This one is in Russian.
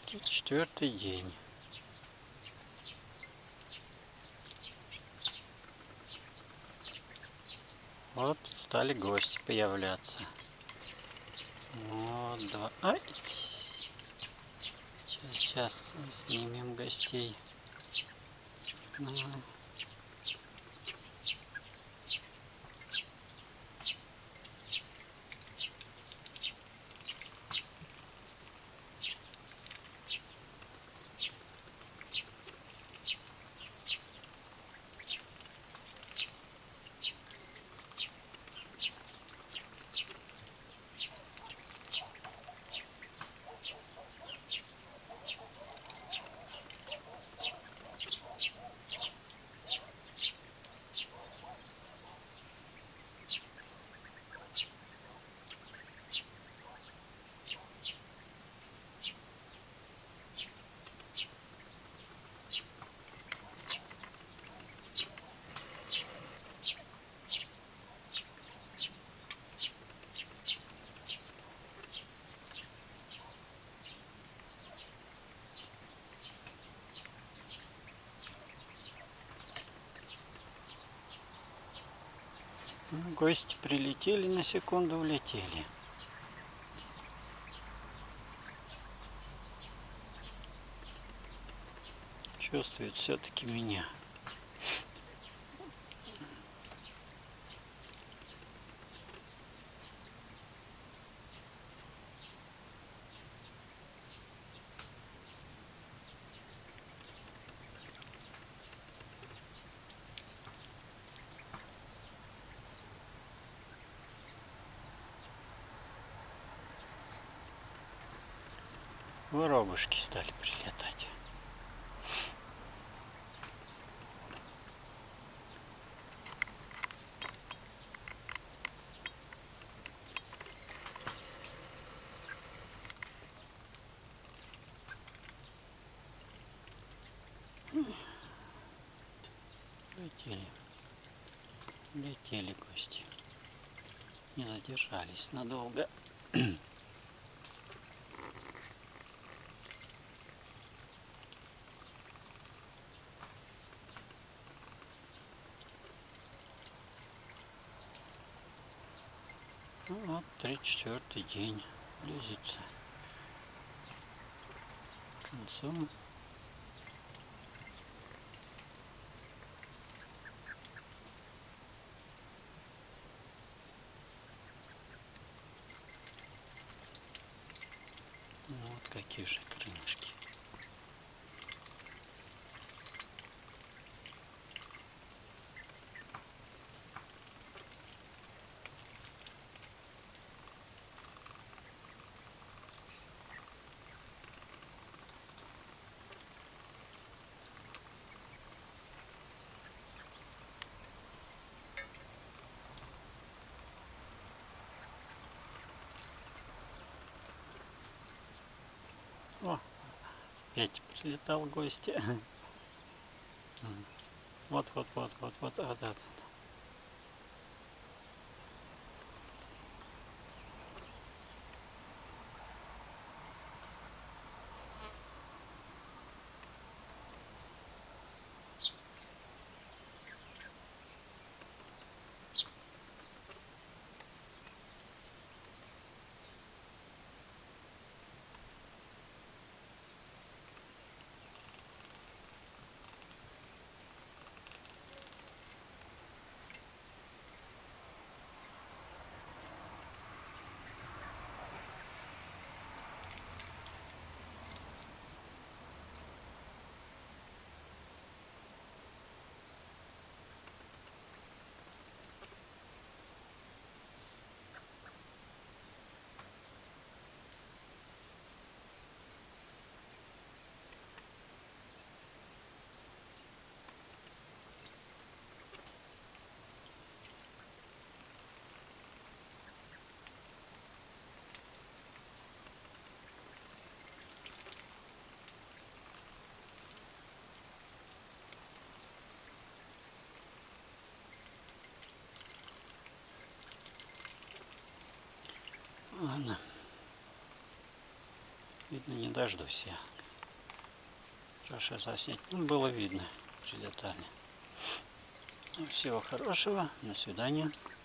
4-й день. Вот стали гости появляться. Вот два. Ай! Сейчас снимем гостей. Гости прилетели, на секунду улетели. Чувствует все-таки меня. Воробушки стали прилетать. Летели гости. Не задержались надолго. Ну, вот 3-4-й день близится к концу. Вот какие же крылышки. О, опять прилетал гости. Вот. Ладно. Видно, не дождусь я. Хорошо заснять. Ну, было видно, прилетали. Ну, всего хорошего. До свидания.